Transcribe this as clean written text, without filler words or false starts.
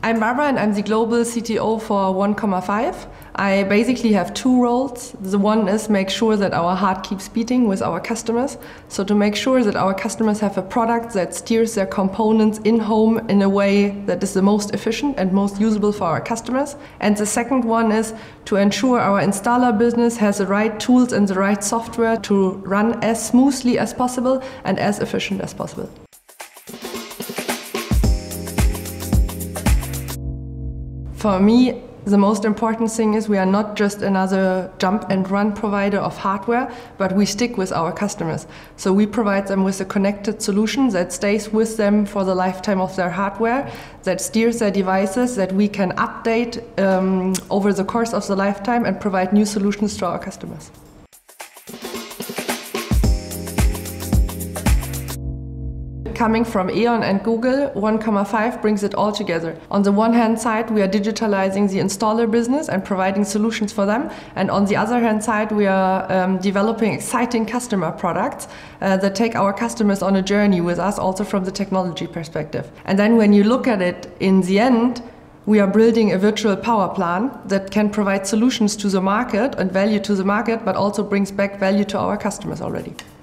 I'm Barbara and I'm the global CTO for 1KOMMA5. I basically have two roles. The one is make sure that our heart keeps beating with our customers. So to make sure that our customers have a product that steers their components in-home in a way that is the most efficient and most usable for our customers. And the second one is to ensure our installer business has the right tools and the right software to run as smoothly as possible and as efficient as possible. For me, the most important thing is we are not just another jump and run provider of hardware, but we stick with our customers. So we provide them with a connected solution that stays with them for the lifetime of their hardware, that steers their devices, that we can update over the course of the lifetime and provide new solutions to our customers. Coming from E.ON and Google, 1KOMMA5 brings it all together. On the one hand side, we are digitalizing the installer business and providing solutions for them. And on the other hand side, we are developing exciting customer products that take our customers on a journey with us, also from the technology perspective. And then when you look at it in the end, we are building a virtual power plant that can provide solutions to the market and value to the market, but also brings back value to our customers already.